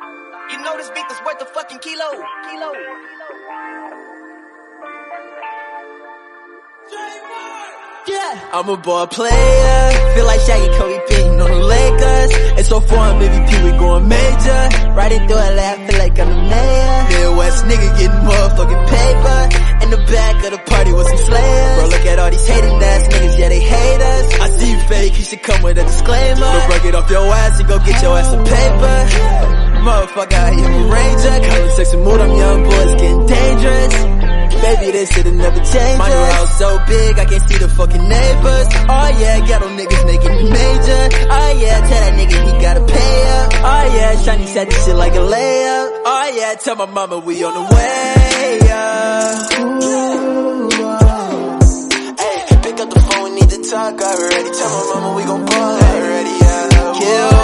You know this beat is worth a fucking kilo. Yeah, I'm a ball player. Feel like Shaggy, Kobe beating on the Lakers. It's so far, MVP, we going major. Riding through LA, I feel like I'm the mayor. Midwest nigga getting motherfucking paper. In the back of the party with some slayers. Bro, look at all these hating ass niggas, yeah, they hate us. I see you fake, you should come with a disclaimer. But bro, get off your ass and go get your ass some paper. Motherfucker, I am a ranger. Color, sex, and mood, I'm young boys getting dangerous. Baby, this shit'll never change. My new house so big, I can't see the fucking neighbors. Oh yeah, ghetto niggas making it major. Oh yeah, tell that nigga he gotta pay up. Oh yeah, Shiny said this shit like a layup. Oh yeah, tell my mama we on the way up. Hey, pick up the phone, we need to talk already. Tell my mama we gon' ball already, yeah. Kill